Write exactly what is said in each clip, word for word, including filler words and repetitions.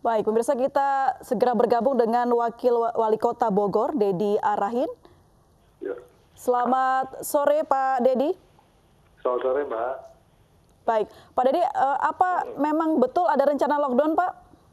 Baik, pemirsa kita segera bergabung dengan Wakil Wali Kota Bogor, Dedi Arahin. Ya. Selamat sore Pak Dedi. Selamat sore Mbak. Baik, Pak Dedi, eh, apa memang betul ada rencana lockdown Pak?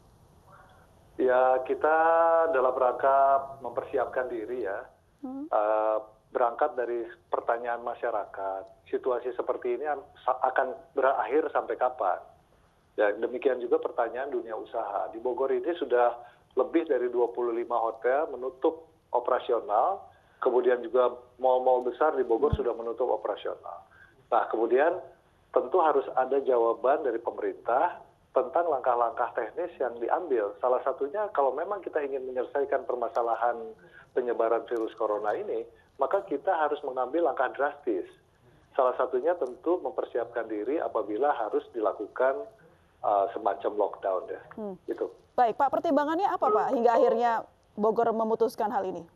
Ya, kita dalam rangka mempersiapkan diri ya, hmm. uh, berangkat dari pertanyaan masyarakat, situasi seperti ini akan berakhir sampai kapan? Ya, demikian juga pertanyaan dunia usaha. Di Bogor ini sudah lebih dari dua puluh lima hotel menutup operasional, kemudian juga mal-mal besar di Bogor hmm. sudah menutup operasional. Nah, kemudian tentu harus ada jawaban dari pemerintah tentang langkah-langkah teknis yang diambil. Salah satunya kalau memang kita ingin menyelesaikan permasalahan penyebaran virus corona ini, maka kita harus mengambil langkah drastis. Salah satunya tentu mempersiapkan diri apabila harus dilakukan uh, semacam lockdown ya. Hmm. Gitu. Baik, Pak, pertimbangannya apa Pak hingga akhirnya Bogor memutuskan hal ini?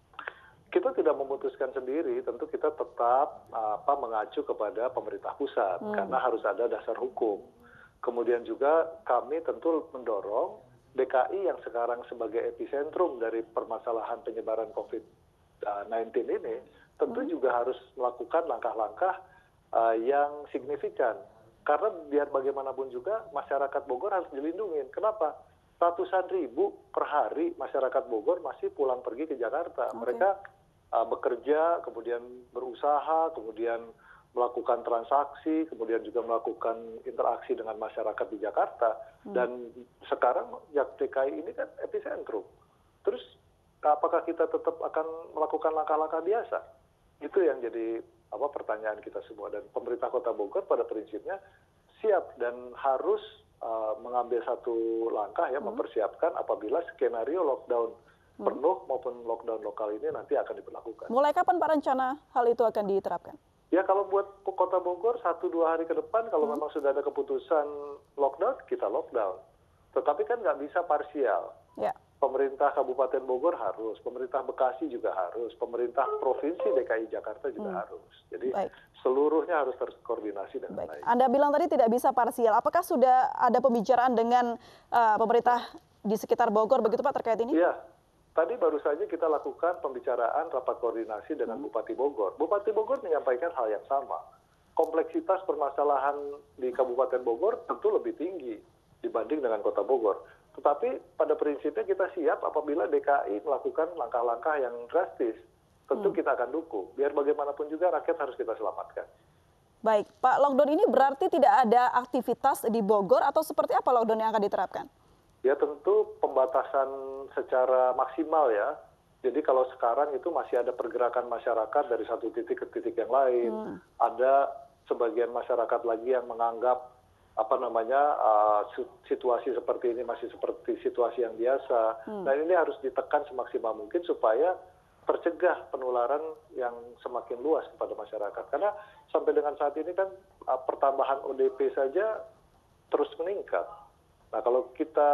Kita tidak memutuskan sendiri, tentu kita tetap apa mengacu kepada pemerintah pusat hmm. karena harus ada dasar hukum. Kemudian juga kami tentu mendorong D K I yang sekarang sebagai epicentrum dari permasalahan penyebaran COVID sembilan belas ini, tentu hmm. juga harus melakukan langkah-langkah uh, yang signifikan. Karena biar bagaimanapun juga masyarakat Bogor harus dilindungi. Kenapa? Ratusan ribu per hari masyarakat Bogor masih pulang pergi ke Jakarta. Okay. Mereka uh, bekerja, kemudian berusaha, kemudian melakukan transaksi, kemudian juga melakukan interaksi dengan masyarakat di Jakarta. Hmm. Dan sekarang D K I ini kan epicentrum. Terus apakah kita tetap akan melakukan langkah-langkah biasa? Itu yang jadi apa pertanyaan kita semua. Dan pemerintah Kota Bogor pada prinsipnya siap dan harus uh, mengambil satu langkah ya, hmm. mempersiapkan apabila skenario lockdown hmm. penuh maupun lockdown lokal ini nanti akan diberlakukan. Mulai kapan Pak rencana hal itu akan diterapkan? Ya kalau buat Kota Bogor satu dua hari ke depan kalau hmm. memang sudah ada keputusan lockdown, kita lockdown. Tetapi kan nggak bisa parsial. Ya. Pemerintah Kabupaten Bogor harus, pemerintah Bekasi juga harus, pemerintah Provinsi D K I Jakarta juga hmm. harus. Jadi baik. Seluruhnya harus terkoordinasi dengan baik. baik. Anda bilang tadi tidak bisa parsial. Apakah sudah ada pembicaraan dengan uh, pemerintah di sekitar Bogor begitu Pak terkait ini? Iya. Tadi baru saja kita lakukan pembicaraan rapat koordinasi dengan hmm. Bupati Bogor. Bupati Bogor menyampaikan hal yang sama. Kompleksitas permasalahan di Kabupaten Bogor tentu lebih tinggi dibanding dengan Kota Bogor. Tetapi pada prinsipnya kita siap apabila D K I melakukan langkah-langkah yang drastis. Tentu hmm. kita akan dukung. Biar bagaimanapun juga rakyat harus kita selamatkan. Baik, Pak, lockdown ini berarti tidak ada aktivitas di Bogor atau seperti apa lockdown yang akan diterapkan? Ya tentu pembatasan secara maksimal ya. Jadi kalau sekarang itu masih ada pergerakan masyarakat dari satu titik ke titik yang lain. Hmm. Ada sebagian masyarakat lagi yang menganggap apa namanya uh, situasi seperti ini masih seperti situasi yang biasa. Hmm. Nah ini harus ditekan semaksimal mungkin supaya tercegah penularan yang semakin luas kepada masyarakat. Karena sampai dengan saat ini kan uh, pertambahan O D P saja terus meningkat. Nah kalau kita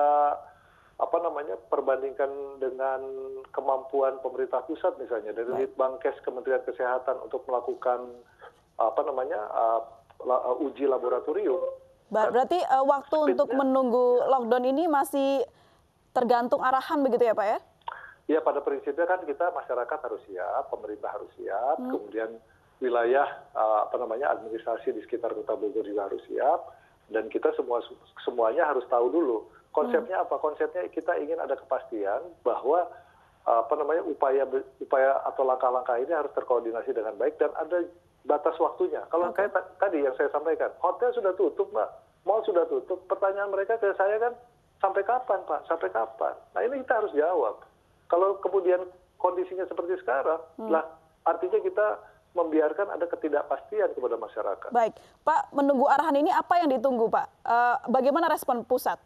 apa namanya perbandingkan dengan kemampuan pemerintah pusat misalnya dari Litbangkes Kementerian Kesehatan untuk melakukan apa namanya uh, uh, uji laboratorium. Berarti uh, waktu untuk menunggu lockdown ini masih tergantung arahan begitu ya Pak ya? Ya pada prinsipnya kan kita masyarakat harus siap, pemerintah harus siap, hmm. kemudian wilayah uh, apa namanya administrasi di sekitar Kota Bogor juga harus siap. Dan kita semua semuanya harus tahu dulu konsepnya hmm. apa. Konsepnya kita ingin ada kepastian bahwa apa namanya upaya upaya atau langkah-langkah ini harus terkoordinasi dengan baik dan ada batas waktunya. Kalau okay. kayak tadi yang saya sampaikan, hotel sudah tutup Mbak, mall sudah tutup. Pertanyaan mereka ke saya kan sampai kapan Pak? Sampai kapan? Nah ini kita harus jawab. Kalau kemudian kondisinya seperti sekarang, hmm. lah artinya kita membiarkan ada ketidakpastian kepada masyarakat. Baik, Pak, menunggu arahan ini apa yang ditunggu, Pak? Uh, bagaimana respon pusat?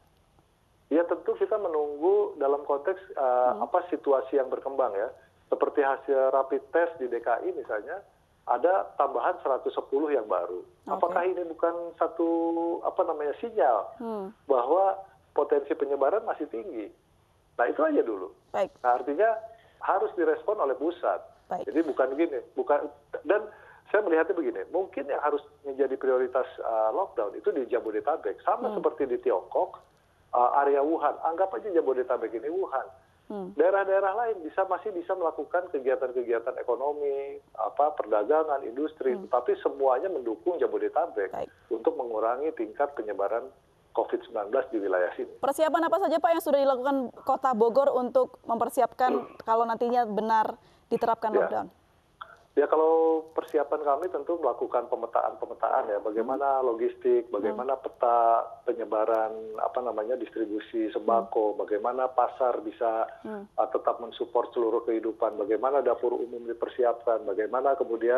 Ya tentu kita menunggu dalam konteks uh, hmm. apa situasi yang berkembang ya. Seperti hasil rapid test di D K I misalnya, ada tambahan seratus sepuluh yang baru. Okay. Apakah ini bukan satu apa namanya sinyal hmm. bahwa potensi penyebaran masih tinggi? Nah itu aja dulu. Baik. Nah artinya harus direspon oleh pusat. Baik. Jadi bukan gini, bukan dan saya melihatnya begini, mungkin yang harus menjadi prioritas uh, lockdown itu di Jabodetabek, sama hmm. seperti di Tiongkok, uh, area Wuhan. Anggap aja Jabodetabek ini Wuhan. Hmm. Daerah-daerah lain bisa masih bisa melakukan kegiatan-kegiatan ekonomi, apa perdagangan, industri, hmm. tetapi semuanya mendukung Jabodetabek Baik. untuk mengurangi tingkat penyebaran covid sembilan belas di wilayah sini. Persiapan apa saja Pak yang sudah dilakukan Kota Bogor untuk mempersiapkan hmm. kalau nantinya benar diterapkan ya. lockdown? Ya kalau persiapan kami tentu melakukan pemetaan-pemetaan ya, bagaimana logistik, bagaimana peta penyebaran apa namanya distribusi sembako, bagaimana pasar bisa hmm. uh, tetap mensupport seluruh kehidupan, bagaimana dapur umum dipersiapkan, bagaimana kemudian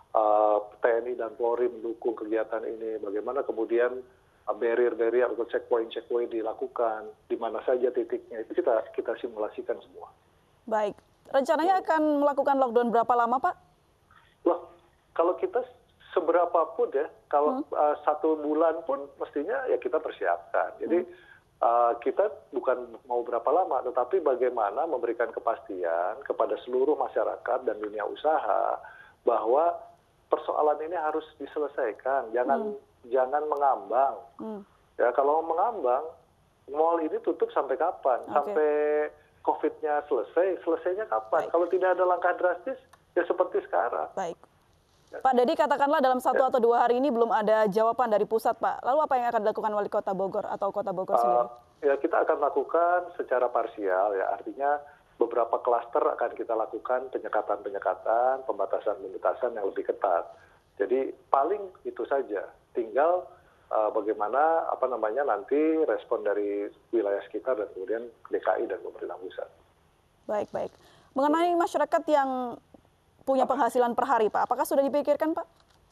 uh, T N I dan Polri mendukung kegiatan ini, bagaimana kemudian uh, barrier-barrier atau checkpoint-checkpoint dilakukan, di mana saja titiknya, itu kita kita simulasikan semua. Baik, rencananya akan melakukan lockdown berapa lama Pak? Loh, kalau kita seberapapun ya, kalau hmm. uh, satu bulan pun mestinya ya kita persiapkan. Jadi hmm. uh, kita bukan mau berapa lama, tetapi bagaimana memberikan kepastian kepada seluruh masyarakat dan dunia usaha bahwa persoalan ini harus diselesaikan. Jangan hmm. jangan mengambang. Hmm. Ya kalau mengambang, mall ini tutup sampai kapan? Okay. Sampai COVID-nya selesai, selesainya kapan? Baik. Kalau tidak ada langkah drastis, ya seperti sekarang. Baik. Pak Dedi, katakanlah dalam satu ya. atau dua hari ini belum ada jawaban dari pusat, Pak. Lalu apa yang akan dilakukan Wali Kota Bogor atau Kota Bogor sendiri? Uh, ya kita akan lakukan secara parsial, ya artinya beberapa klaster akan kita lakukan penyekatan-penyekatan, pembatasan-pembatasan yang lebih ketat. Jadi paling itu saja. Tinggal uh, bagaimana apa namanya nanti respon dari wilayah sekitar dan kemudian D K I dan pemerintah pusat. Baik, baik. Mengenai masyarakat yang punya penghasilan per hari, Pak. Apakah sudah dipikirkan, Pak?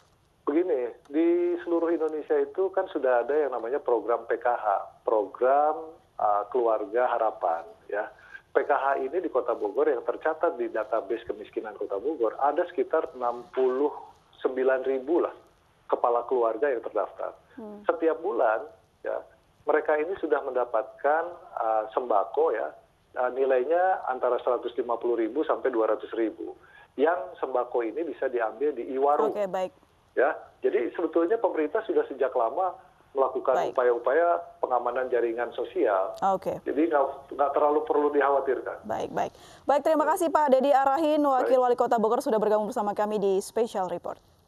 Begini, di seluruh Indonesia itu kan sudah ada yang namanya program P K H, program uh, Keluarga Harapan. Ya, P K H ini di Kota Bogor yang tercatat di database kemiskinan Kota Bogor ada sekitar enam puluh sembilan ribu lah kepala keluarga yang terdaftar. Hmm. Setiap bulan, ya mereka ini sudah mendapatkan uh, sembako ya. Nah, nilainya antara seratus lima puluh ribu sampai dua ratus ribu. Yang sembako ini bisa diambil di Iwaru. Oke, baik. Ya, jadi sebetulnya pemerintah sudah sejak lama melakukan upaya-upaya pengamanan jaringan sosial. Oke. Jadi nggak terlalu perlu dikhawatirkan. Baik, baik. Baik, terima kasih Pak Dedi Arahin, Wakil baik. Wali Kota Bogor sudah bergabung bersama kami di Special Report.